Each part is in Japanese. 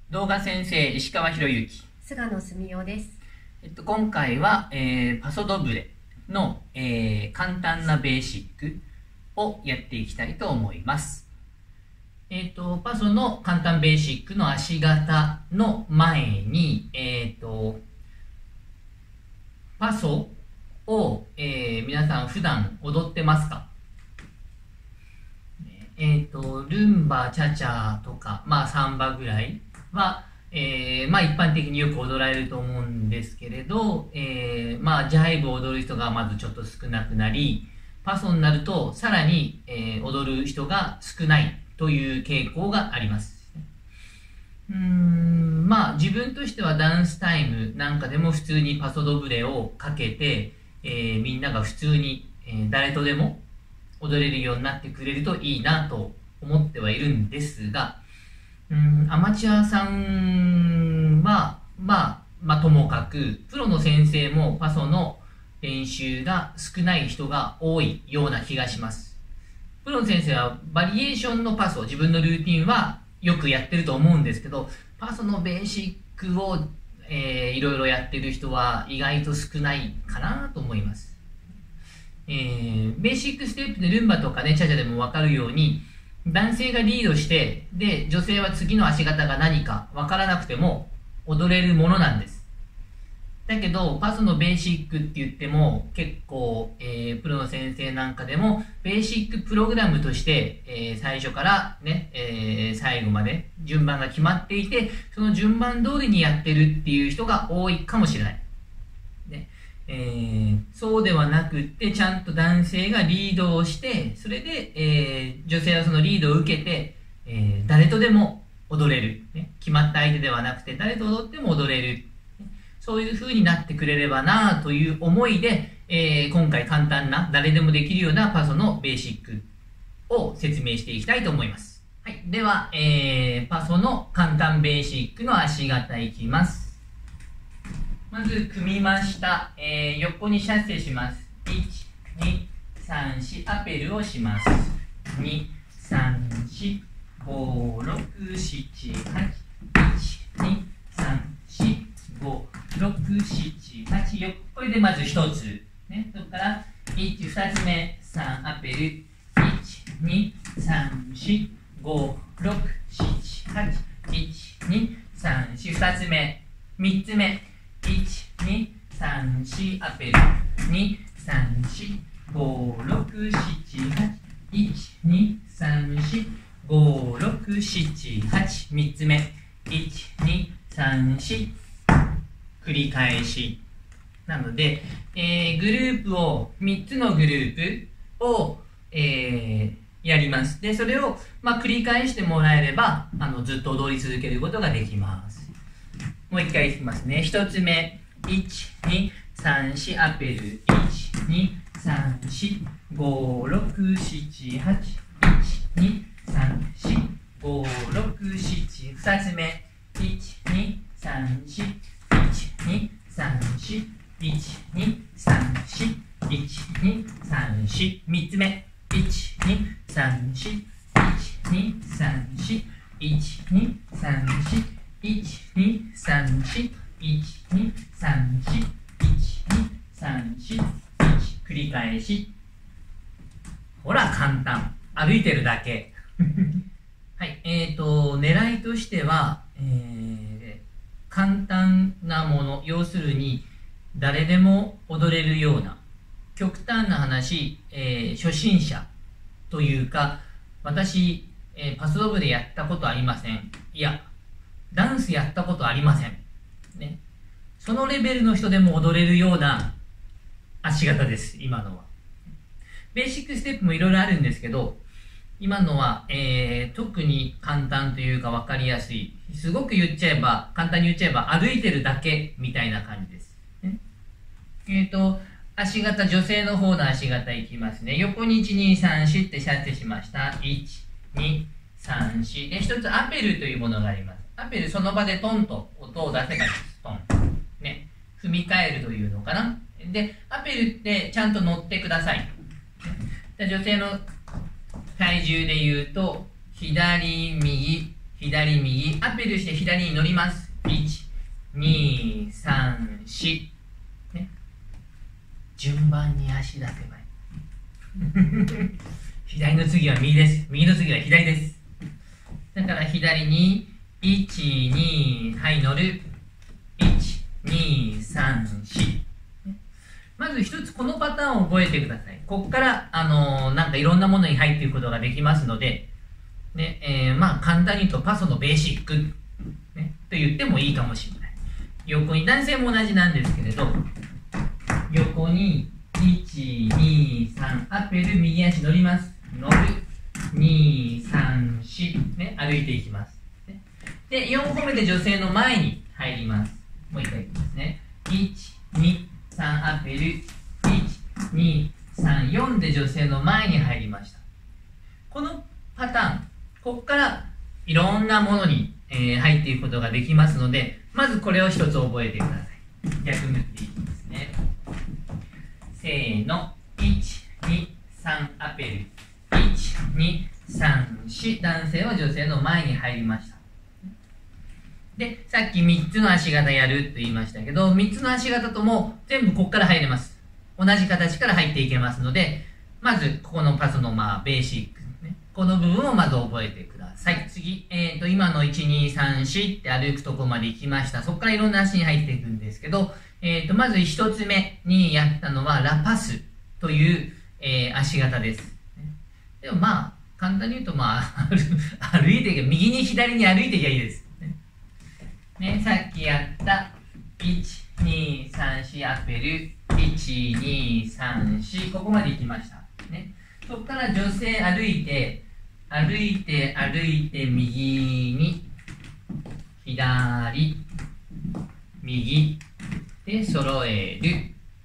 動画先生、石川博之。 菅野澄夫です。 今回は、パソドブレの、簡単なベーシックをやっていきたいと思います。パソの簡単ベーシックの足型の前に、パソを、皆さん普段踊ってますか？ルンバ、チャチャとか、サンバぐらいは、一般的によく踊られると思うんですけれど、ジャイブを踊る人がまずちょっと少なくなり、パソになるとさらに、踊る人が少ないという傾向があります。自分としてはダンスタイムなんかでも普通にパソドブレをかけて、みんなが普通に、誰とでも踊れるようになってくれるといいなと思ってはいるんですが、アマチュアさんは、ともかく、プロの先生もパソの練習が少ない人が多いような気がします。プロの先生はバリエーションのパソ、自分のルーティンはよくやってると思うんですけど、パソのベーシックを、いろいろやってる人は意外と少ないかなと思います。ベーシックステップでルンバとかね、チャチャでも分かるように、男性がリードして、で、女性は次の足型が何か分からなくても踊れるものなんです。だけど、パソのベーシックって言っても、結構、プロの先生なんかでも、ベーシックプログラムとして、最初からね、最後まで順番が決まっていて、その順番通りにやってるっていう人が多いかもしれない。そうではなくって、ちゃんと男性がリードをして、それで、女性はそのリードを受けて、誰とでも踊れる、決まった相手ではなくて、誰と踊っても踊れる。そういう風になってくれればなという思いで、今回簡単な、誰でもできるようなパソのベーシックを説明していきたいと思います。はい。では、パソの簡単ベーシックの足型いきます。まず組みました。横にシャッセします。1、2、3、4、アペルをします。2、3、4、5、6、7、8、1、2、3、4、5、6、7、8、これでまず1つ。ね、そこから、1、2つ目、3、アペル、1、2、3、4、5、6、7、8、1、2、3、4、2つ目、3つ目、1、2、3、4、アペル。2、3、4、5、6、7、8。1、2、3、4、5、6、7、8。3つ目。1、2、3、4。繰り返し。なので、グループを、3つのグループを、やります。で、それを、繰り返してもらえれば、ずっと踊り続けることができます。もう一回いきますね。一つ目。1、2、3、4、アペル。1、2、3、4、5、6、7、8。1、2、3、4、5、6、7。二つ目。1、2、3、4。1、2、3、4。1、2、3、4。1、2、3、4。三つ目。1、2、3、4。1、2、3、4。1、2、3、4。1、2、3、4、1、2、3、4、1、2、3、4、1、繰り返し。ほら、簡単。歩いてるだけ。はい。狙いとしては、簡単なもの、要するに、誰でも踊れるような、極端な話、初心者というか、私、パスドブでやったことありません。いや、ダンスやったことありません。ね。そのレベルの人でも踊れるような足型です、今のは。ベーシックステップもいろいろあるんですけど、今のは、特に簡単というか分かりやすい。すごく言っちゃえば、簡単に言っちゃえば、歩いてるだけみたいな感じです。ね、足型、女性の方の足型いきますね。横に1、2、3、4ってシャッテしました。1、2、3、4。で、一つアペルというものがあります。アペル、その場でトンと音を出せばいいです。トン。ね。踏み替えるというのかな。で、アペルってちゃんと乗ってください。で、女性の体重で言うと、左、右、 左、右、アペルして左に乗ります。1、2、3、4。ね。順番に足出せばいい。左の次は右です。右の次は左です。だから左に、1、2、はい、乗る。1、2、3、4。まず一つこのパターンを覚えてください。ここから、なんかいろんなものに入っていくことができますので、ね、まあ簡単に言うとパソのベーシック、ね、と言ってもいいかもしれない。横に、男性も同じなんですけれど、横に、1、2、3、アペル、右足乗ります。乗る。2、3、4、ね、歩いていきます。で、4歩目で女性の前に入ります。もう一回いきますね。1、2、3、アペル、1、2、3、4で女性の前に入りました。このパターン、ここからいろんなものに、入っていくことができますので、まずこれを一つ覚えてください。逆向きでいきますね。せーの。1、2、3、アペル。1、2、3、4。男性は女性の前に入りました。で、さっき3つの足型やると言いましたけど、3つの足型とも全部ここから入れます。同じ形から入っていけますので、まずここのパソのベーシック、ね、この部分をまず覚えてください。次、今の1、2、3、4って歩くとこまで行きました。そこからいろんな足に入っていくんですけど、まず1つ目にやったのはラパスという、足型です。でもまあ、簡単に言うと歩いていけば、右に左に歩いていけばいいです。ね、さっきやった1、2、3、4アペル、1、2、3、4、ここまで行きました。ね、そこから女性歩いて、右に、左、右、で、揃える。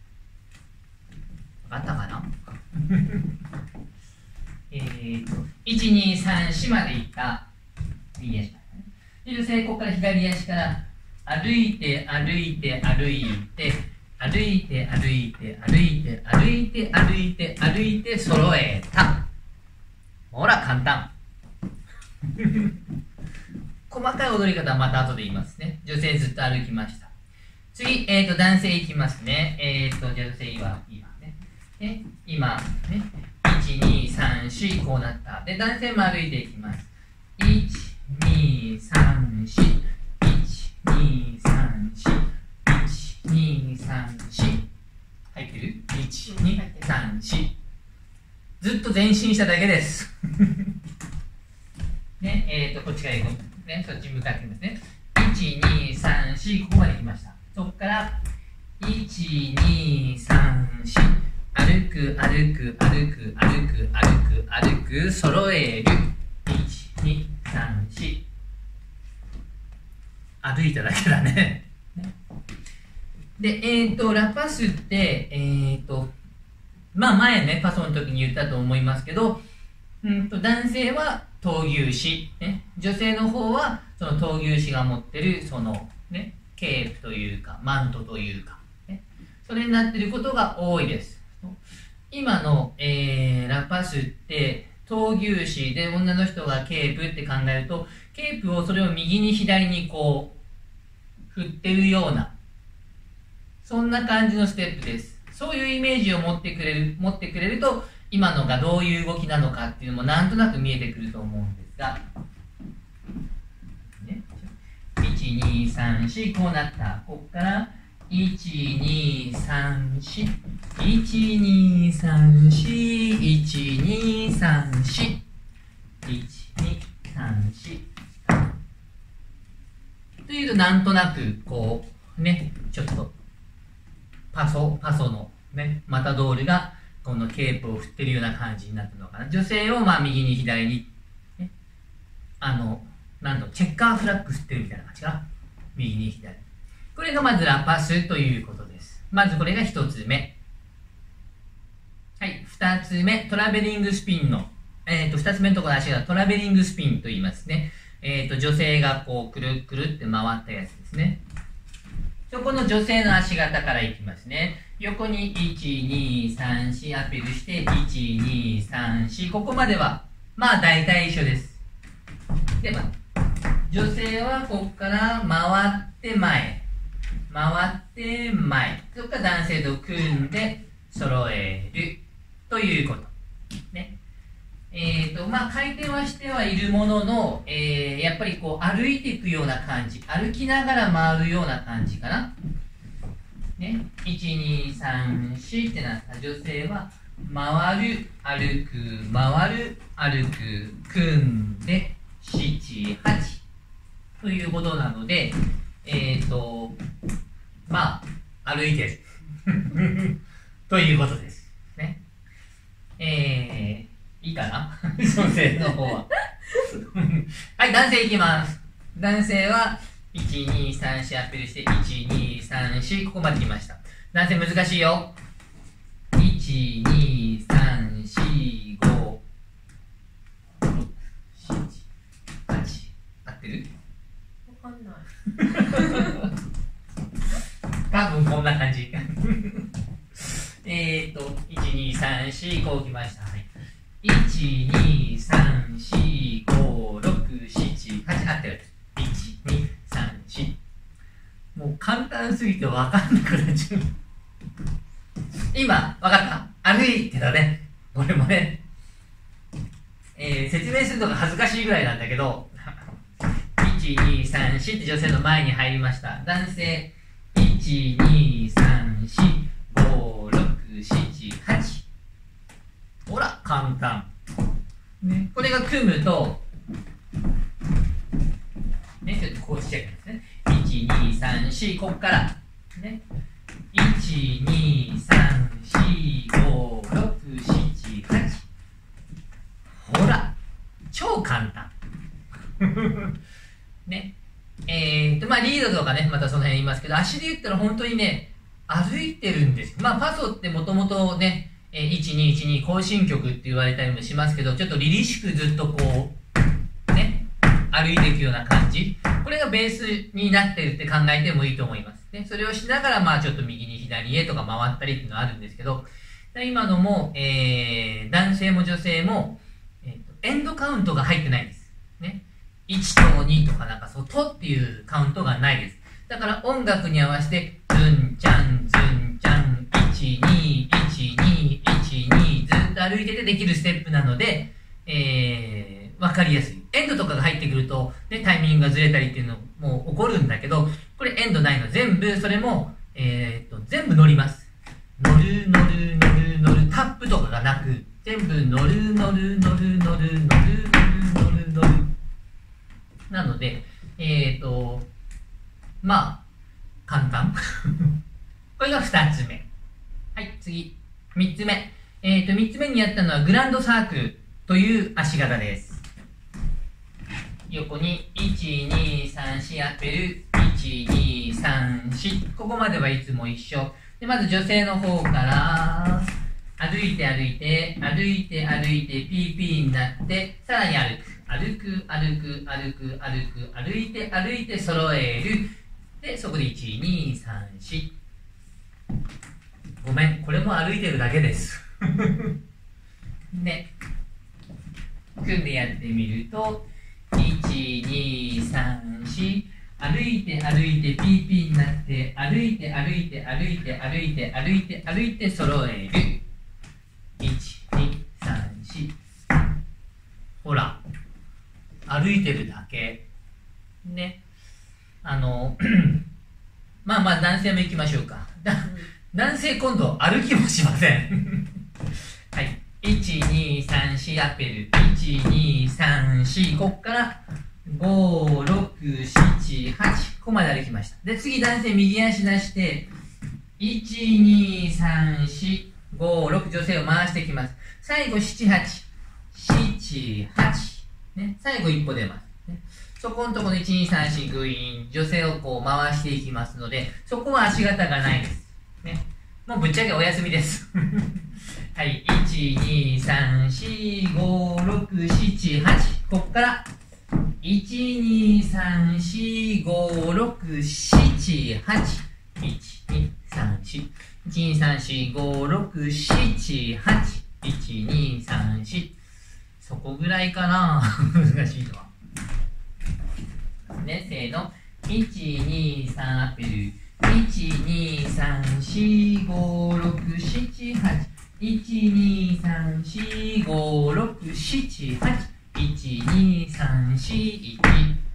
わかったかな1、2、3、4まで行った。右足。女性、ここから左足から歩いて揃えた。ほら、簡単。細かい踊り方はまた後で言いますね。女性ずっと歩きました。次、男性いきますね。女性は今ね。今、ね。1、2、3、4、こうなった。で、男性も歩いていきます。1、2、3、4、1、2、3、4、1、2、3、4。入ってる ?1、2、3、4。ずっと前進しただけです。ね、こっちから行こう。ね、そっち向かってますね。1、2、3、4、ここまで来ました。そこから、1、2、3、4。歩く、揃える。1、2、3、4。歩いただけだね。で、ラパスって、前ね、パソの時に言ったと思いますけど、男性は闘牛士、ね、女性の方はその闘牛士が持ってるその、ね、ケープというかマントというか、ね、それになっていることが多いです。今の、ラパスって闘牛士で女の人がケープって考えると、ケープをそれを右に左にこう振ってるような、そんな感じのステップです。そういうイメージを持ってくれると、今のがどういう動きなのかっていうのもなんとなく見えてくると思うんですが、ね、1、2、3、4、こうなった。ここから1、2、3、4、1、2、3、4、1、2、3、4、1、2、3、4。というと、なんとなく、こう、ね、ちょっと、パソの、ね、マタドールが、このケープを振ってるような感じになってるのかな。女性を右に左に、ね、チェッカーフラッグ振ってるみたいな感じかな。右に左。これがまずラパスということです。まずこれが一つ目。はい、二つ目、トラベリングスピンの、二つ目のところの足がトラベリングスピンと言いますね。女性がこう、くるくるって回ったやつですね。そこの女性の足型からいきますね。横に1、2、3、4アピールして、1、2、3、4。ここまでは、まあ大体一緒です。で、 女性はここから回って前、回って前、そこから男性と組んで揃えるということ。ね。回転はしてはいるものの、やっぱりこう歩いていくような感じ、歩きながら回るような感じかな。ね。1、2、3、4ってなった女性は、回る、歩く、回る、歩く、組んで、7、8ということなので、歩いてるということです。ね。いいかな女性の方は。はい、男性いきます。男性は、1、2、3、4アップルして、1、2、3、4、ここまで来ました。男性難しいよ。1、2、3、4、5、6、7、8。合ってる？ わかんない。 多分こんな感じ。1、2、3、4、こう来ました。はい。1、2、3、4、5、6、7、8。合ってる。1、2、3、4。もう簡単すぎてわかんなくなっちゃう。今、わかった歩いてたね。これもね。説明するのが恥ずかしいぐらいなんだけど、1、2、3、4って女性の前に入りました。男性、1、2、3、4、5、6、7、8。ほら、簡単。ね、これが組むと、ね、ちょっとこうしちゃいますね。1、2、3、4、ここから、ね。1、2、3、4、5、6、7、8。ほら、超簡単。ね。リードとかね、またその辺言いますけど、足で言ったら本当にね、歩いてるんです。パソってもともとね、1212行進曲って言われたりもしますけど、ちょっと凛々しくずっとこう、ね、歩いていくような感じ。これがベースになってるって考えてもいいと思います。ね、それをしながら、ちょっと右に左へとか回ったりっていうのはあるんですけど、今のも、男性も女性も、エンドカウントが入ってないんです。ね。1と2とかなんかそう、とっていうカウントがないです。だから音楽に合わせて、ズンチャン、ズンチャン、1、2、1、2、1、2、ずっと歩いててできるステップなので、わかりやすい。エンドとかが入ってくると、ね、タイミングがずれたりっていうのも起こるんだけど、これエンドないの全部、それも、全部乗ります。乗る、乗る、乗る、乗る、タップとかがなく、全部乗る、乗る、乗る、乗る、乗る、乗る、乗る。なので、簡単。これが2つ目。はい、次。3つ目。3つ目にやったのはグランドサークルという足型です。横に、1、2、3、4アッペル、1、2、3、4。ここまではいつも一緒。で、まず女性の方から、歩いて歩いて、歩いて歩いて、ピーピーになって、さらに歩く。歩く、歩く、歩く、歩く、歩いて、歩いて、揃える。で、そこで1、2、3、4。ごめん、これも歩いてるだけです。ね。組んでやってみると、1、2、3、4。歩いて、歩いて、ピーピーになって、歩いて、歩いて、歩いて、歩いて、歩いて、歩いて、揃える。1、2、3、4。ほら。歩いてるだけ。ね。男性も行きましょうか。男性今度歩きもしません。はい。1、2、3、4アッペル。1、2、3、4。こっから、5、6、7、8。ここまで歩きました。で、次男性右足出して、1、2、3、4、5、6。女性を回していきます。最後、7、8。7、8。ね、最後一歩出ます、ね。そこのところの1、2、3、4グイーン、女性をこう回していきますので、そこは足型がないです。ね、もうぶっちゃけお休みです。はい、1、2、3、4、5、6、7、8。ここから、1、2、3、4、5、6、7、8。1、2、3、4。1、2、3、4、5、6、7、8。1、2、3、4。そこぐらいかな難しいのは。 ね。せーの。1、2、3アップル。1、2、3、4、5、6、7、8。1、2、3、4、5、6、7、8。1、2、3、4、1。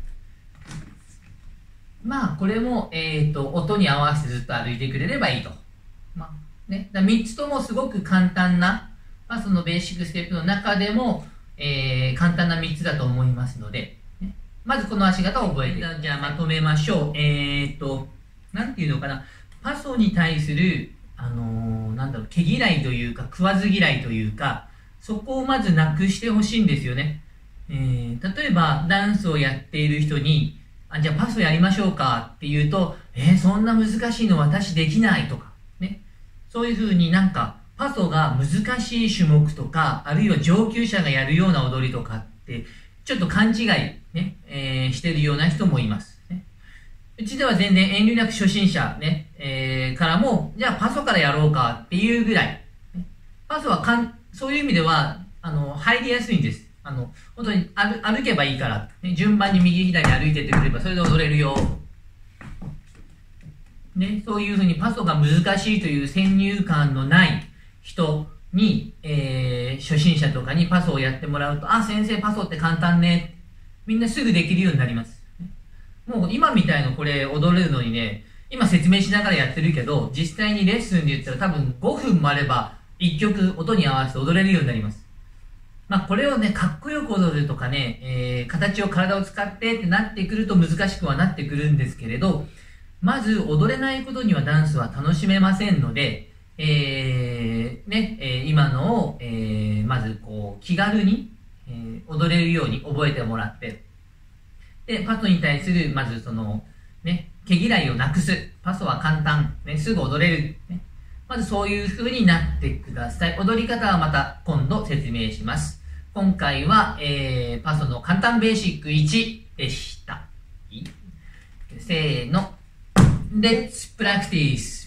まあ、これも、音に合わせてずっと歩いてくれればいいと。まあ、ね。3つともすごく簡単な、まあ、そのベーシックステップの中でも、簡単な3つだと思いますので、ね、まずこの足型を覚えて、じゃあまとめましょう。なんていうのかな。パソに対する、なんだろう、毛嫌いというか、食わず嫌いというか、そこをまずなくしてほしいんですよね。例えば、ダンスをやっている人に、じゃあパソやりましょうかって言うと、そんな難しいの私できないとか、ね。そういうふうになんか、パソが難しい種目とか、あるいは上級者がやるような踊りとかって、ちょっと勘違い、ね、してるような人もいます、ね。うちでは全然遠慮なく初心者、ね、からも、じゃあパソからやろうかっていうぐらい。ね、パソはそういう意味では、入りやすいんです。本当に歩けばいいから、ね、順番に右左歩いてってくればそれで踊れるよ。ね、そういうふうにパソが難しいという先入観のない人に、初心者とかにパソをやってもらうと、先生パソって簡単ね。みんなすぐできるようになります。もう今みたいのこれ踊れるのにね、今説明しながらやってるけど、実際にレッスンで言ったら多分5分もあれば1曲音に合わせて踊れるようになります。まあこれをね、かっこよく踊るとかね、体を使ってってなってくると難しくはなってくるんですけれど、まず踊れないことにはダンスは楽しめませんので、今のを、まずこう気軽に、踊れるように覚えてもらって、で、パソに対する、まずその、ね、毛嫌いをなくす。パソは簡単。ね、すぐ踊れる。ね、まずそういう風になってください。踊り方はまた今度説明します。今回は、パソの簡単ベーシック1でした。せーの。Let's practice!